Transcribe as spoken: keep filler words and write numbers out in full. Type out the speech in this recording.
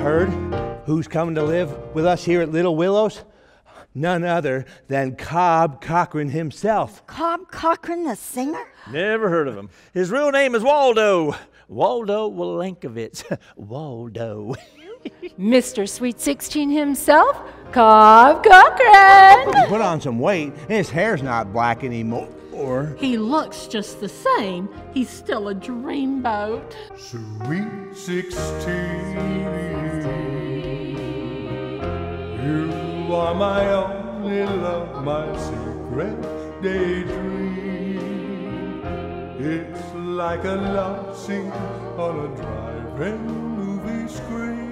heard who's coming to live with us here at Little Willows? None other than Cobb Cochran himself. Cobb Cochran, the singer? Never heard of him. His real name is Waldo. Waldo Walankovitz. Waldo. Mister Sweet sixteen himself, Cobb Cochran. He put on some weight, and his hair's not black anymore. He looks just the same. He's still a dreamboat. Sweet sixteen, you are my only love, my secret daydream. It's like a love scene on a drive-in movie screen.